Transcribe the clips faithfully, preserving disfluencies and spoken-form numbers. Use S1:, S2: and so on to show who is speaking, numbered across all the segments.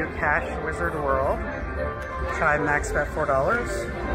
S1: Cash Wizard World. Try max bet four dollars.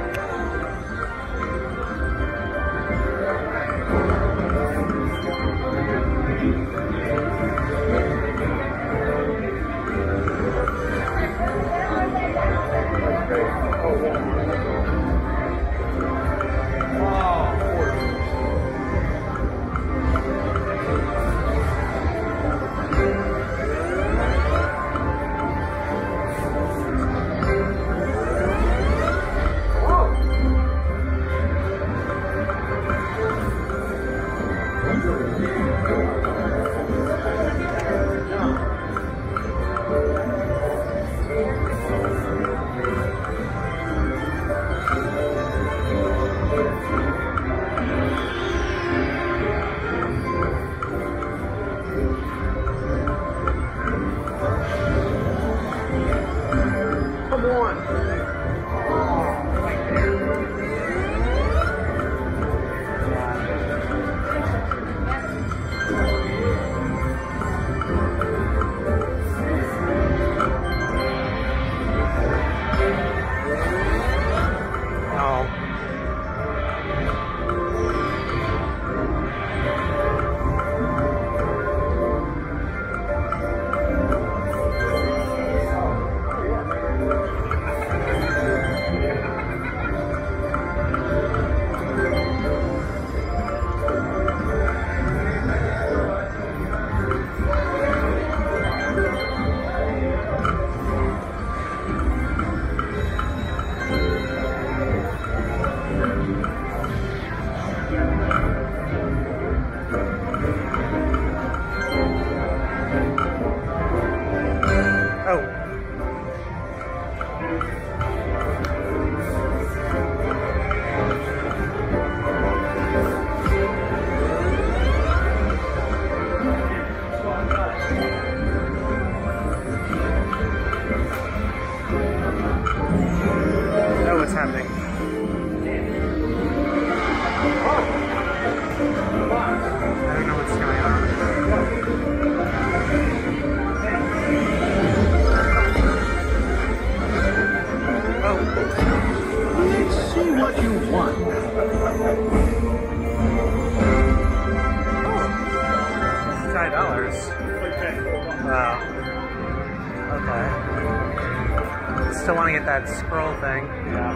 S2: Still want to get that scroll thing. Yeah.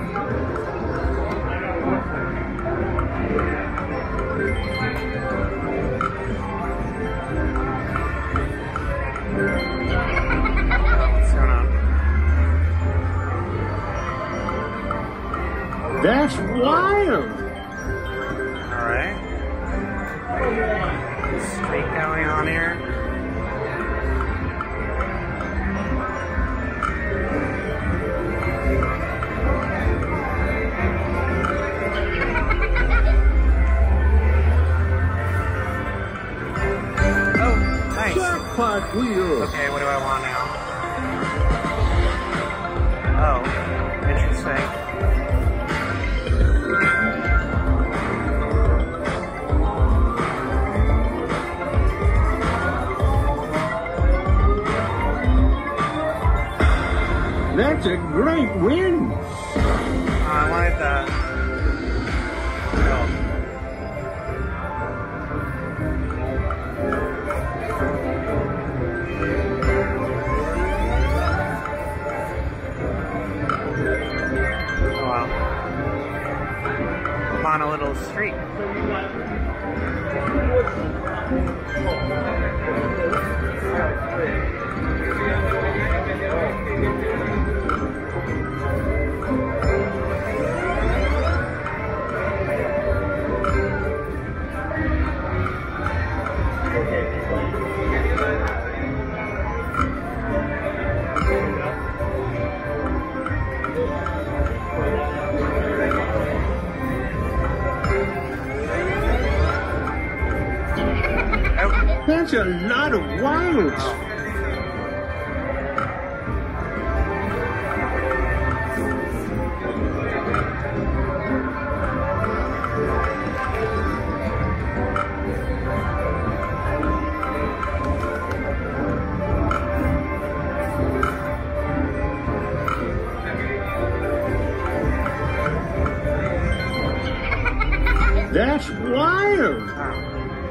S2: What's going on?
S3: That's wild.
S2: All right. Streak going on here.
S3: Jackpot wheel.
S2: Okay, what do I want now? Oh, interesting.
S3: That's a great win.
S2: Oh, I wanted that. Oh. On a little street.
S3: That's a lot of wilds.
S2: Oh.
S3: That's wild.
S2: Oh.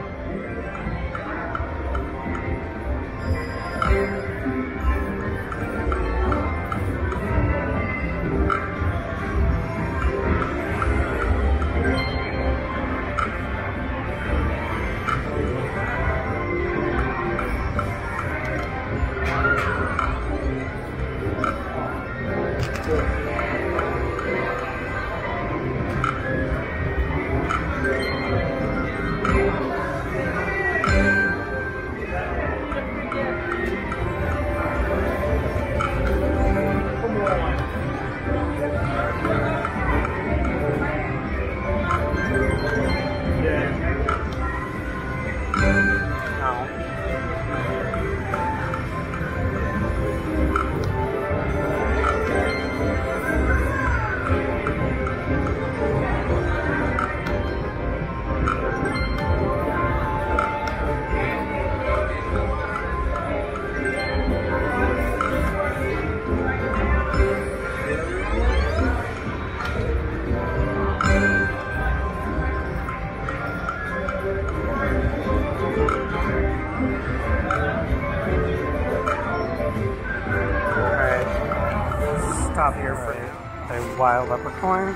S2: Stop here for the wild leprechauns.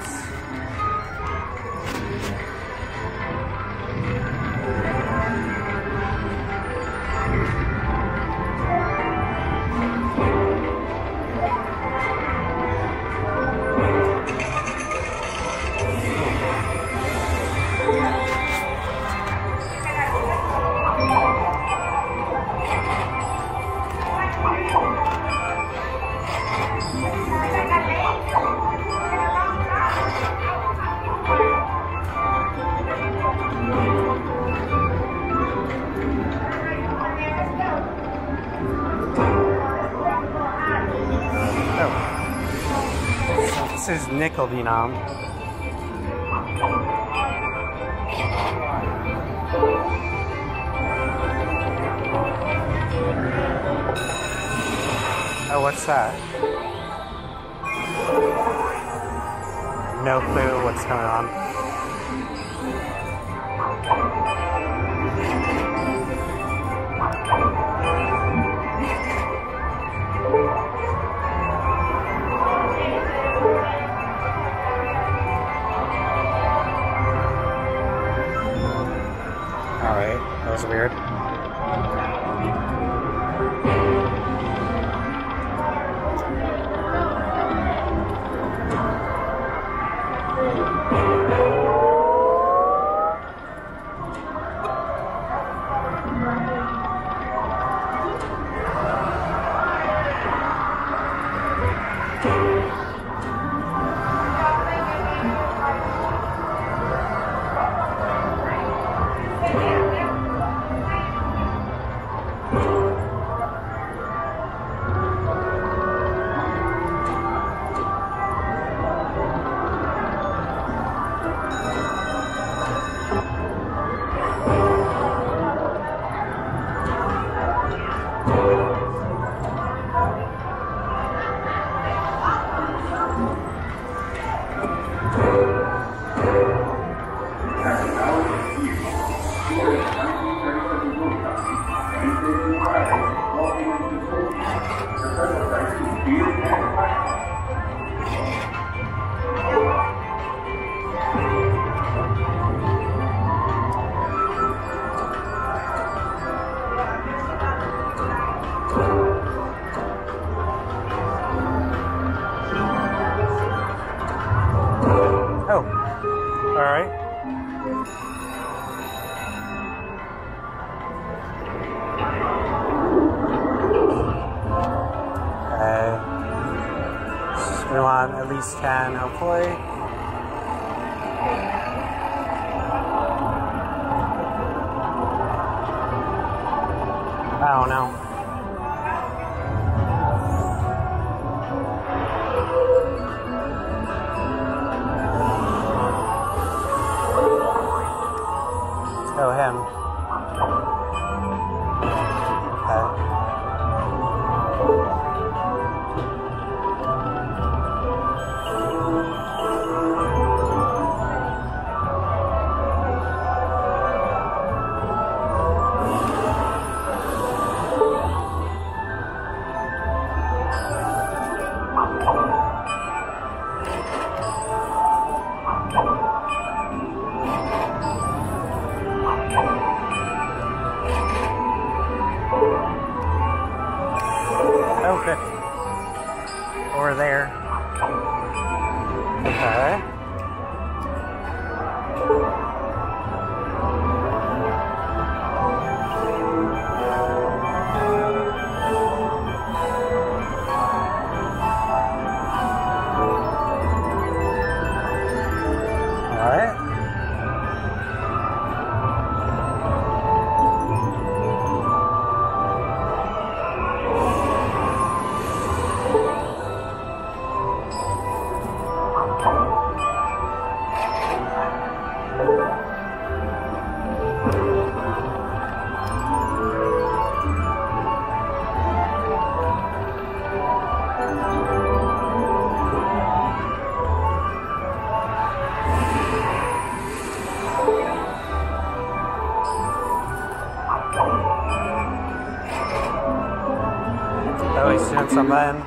S2: This is Nickel Venom. Oh, what's that? No clue what's going on. Alright, that was weird. Oh, all right. Okay. So we want at least ten, hopefully. I don't know. Oh, him. Okay. Okay. Oh, he's doing something.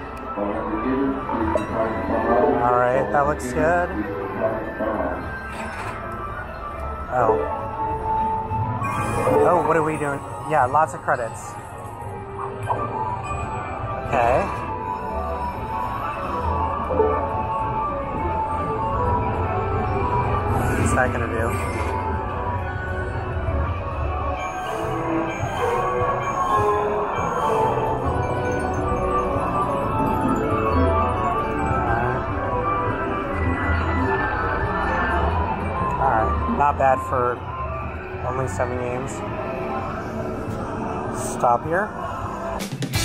S2: Alright, that looks good. Oh. Oh, what are we doing? Yeah, lots of credits. Okay. What's that gonna do? Not bad for only seven games. Stop here.